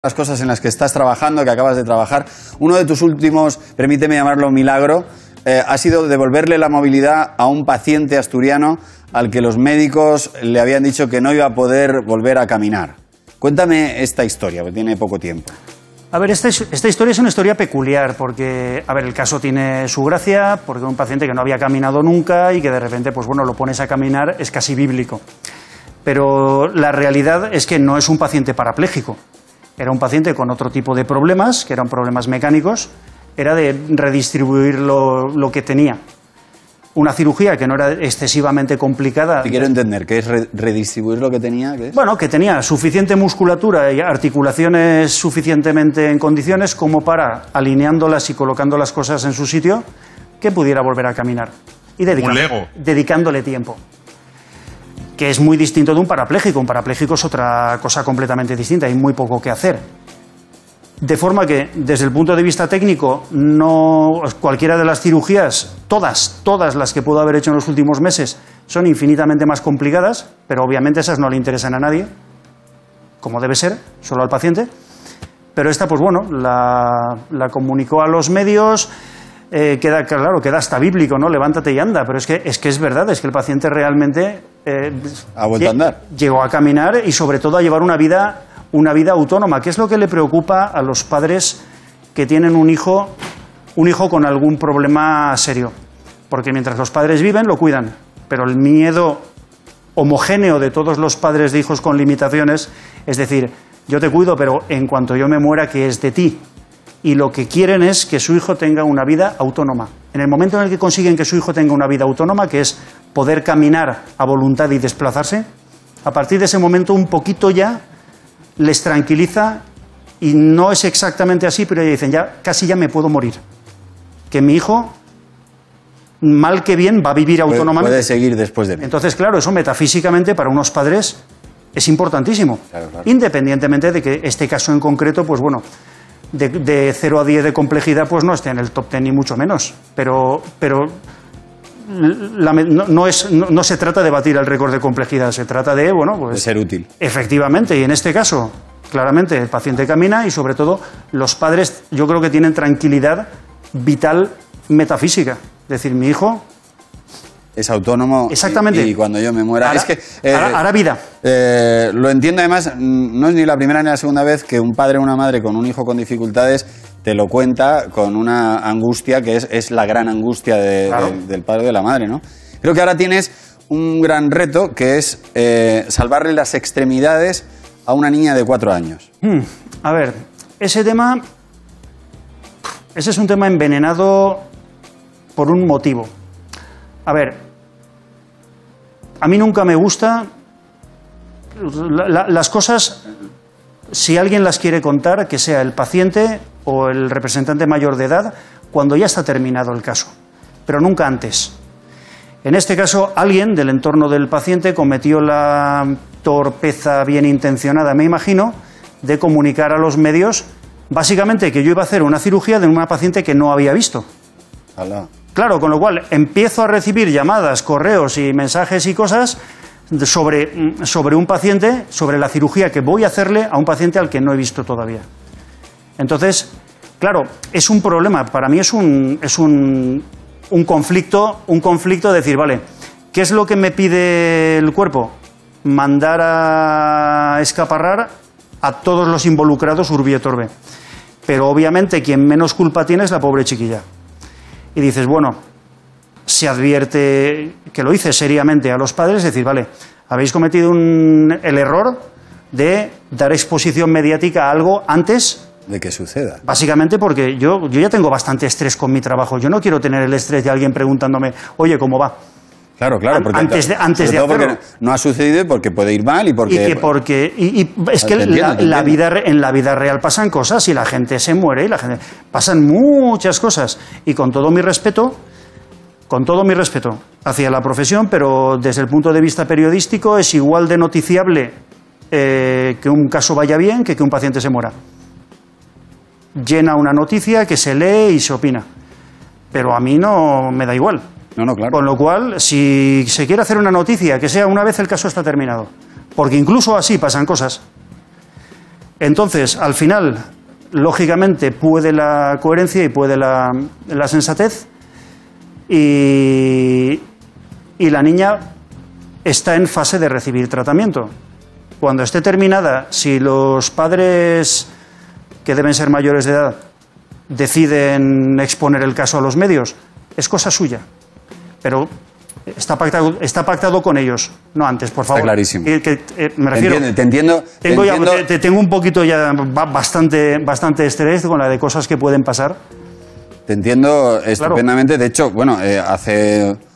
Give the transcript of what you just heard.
Las cosas en las que estás trabajando, que acabas de trabajar, uno de tus últimos, permíteme llamarlo milagro, ha sido devolverle la movilidad a un paciente asturiano al que los médicos le habían dicho que no iba a poder volver a caminar. Cuéntame esta historia, porque tiene poco tiempo. A ver, esta historia es una historia peculiar, porque, a ver, el caso tiene su gracia, porque un paciente que no había caminado nunca y que de repente, pues bueno, lo pones a caminar, es casi bíblico. Pero la realidad es que no es un paciente parapléjico. Era un paciente con otro tipo de problemas, que eran problemas mecánicos, era de redistribuir lo que tenía. Una cirugía que no era excesivamente complicada. Te quiero entender, ¿qué es redistribuir lo que tenía? ¿Qué es? Bueno, que tenía suficiente musculatura y articulaciones suficientemente en condiciones como para, alineándolas y colocando las cosas en su sitio, que pudiera volver a caminar. Y dedicándole tiempo. Que es muy distinto de un parapléjico. Un parapléjico es otra cosa completamente distinta, hay muy poco que hacer. De forma que, desde el punto de vista técnico, no cualquiera de las cirugías, todas las que puedo haber hecho en los últimos meses, son infinitamente más complicadas, pero obviamente esas no le interesan a nadie, como debe ser, solo al paciente. Pero esta, pues bueno, la comunicó a los medios. Queda hasta bíblico, ¿no? Levántate y anda, pero es que es verdad, es que el paciente realmente ha vuelto a andar. Llegó a caminar y sobre todo a llevar una vida autónoma, que es lo que le preocupa a los padres que tienen un hijo con algún problema serio. Porque mientras los padres viven, lo cuidan, pero el miedo homogéneo de todos los padres de hijos con limitaciones es decir, yo te cuido, pero en cuanto yo me muera, ¿qué es de ti? Y lo que quieren es que su hijo tenga una vida autónoma. En el momento en el que consiguen que su hijo tenga una vida autónoma, que es poder caminar a voluntad y desplazarse, a partir de ese momento un poquito ya les tranquiliza, y no es exactamente así, pero ya dicen, casi ya me puedo morir. Que mi hijo, mal que bien, va a vivir autónomamente. Puede seguir después de mí. Entonces, claro, eso metafísicamente para unos padres es importantísimo. Claro. Independientemente de que este caso en concreto, pues bueno, de 0 a 10 de complejidad, pues no esté en el top 10 ni mucho menos. Pero no se trata de batir el récord de complejidad, se trata de, bueno, pues, de ser útil. Efectivamente, y en este caso, claramente, el paciente camina y sobre todo los padres, yo creo que tienen tranquilidad vital metafísica. Es decir, mi hijo es autónomo. Exactamente. Y cuando yo me muera... hará vida. Lo entiendo, además, no es ni la primera ni la segunda vez que un padre o una madre con un hijo con dificultades te lo cuenta con una angustia que es la gran angustia del padre o de la madre, ¿no? Creo que ahora tienes un gran reto que es salvarle las extremidades a una niña de 4 años. A ver, ese es un tema envenenado por un motivo. A ver, a mí nunca me gusta las cosas, si alguien las quiere contar, que sea el paciente o el representante mayor de edad, cuando ya está terminado el caso, pero nunca antes. En este caso, alguien del entorno del paciente cometió la torpeza bien intencionada, me imagino, de comunicar a los medios, básicamente, que yo iba a hacer una cirugía de una paciente que no había visto. Alá. Claro, con lo cual empiezo a recibir llamadas, correos y mensajes y cosas sobre un paciente, sobre la cirugía que voy a hacerle a un paciente al que no he visto todavía. Entonces, claro, es un problema, para mí es un conflicto de decir, vale, ¿qué es lo que me pide el cuerpo? Mandar a escaparrar a todos los involucrados urbi et orbe. Pero obviamente quien menos culpa tiene es la pobre chiquilla. Y dices, bueno, se advierte, que lo hice seriamente a los padres, es decir, vale, habéis cometido el error de dar exposición mediática a algo antes de que suceda. Básicamente porque yo ya tengo bastante estrés con mi trabajo. Yo no quiero tener el estrés de alguien preguntándome, oye, ¿cómo va? Claro, porque antes de hacerlo. Porque no ha sucedido y porque puede ir mal y porque... es que en la vida real pasan cosas y la gente se muere y pasan muchas cosas. Y con todo mi respeto hacia la profesión, pero desde el punto de vista periodístico es igual de noticiable que un caso vaya bien que un paciente se muera. Llena una noticia que se lee y se opina. Pero a mí no me da igual. No, claro. Con lo cual, si se quiere hacer una noticia, que sea una vez el caso está terminado. Porque incluso así pasan cosas. Entonces, al final, lógicamente, puede la coherencia y puede la sensatez, y la niña está en fase de recibir tratamiento. Cuando esté terminada, si los padres, que deben ser mayores de edad, deciden exponer el caso a los medios, es cosa suya. Pero está pactado con ellos, no antes, por favor. Está clarísimo. Me refiero, te entiendo. Tengo un poquito ya bastante estrés con la de cosas que pueden pasar. Te entiendo estupendamente. Claro. De hecho, bueno, hace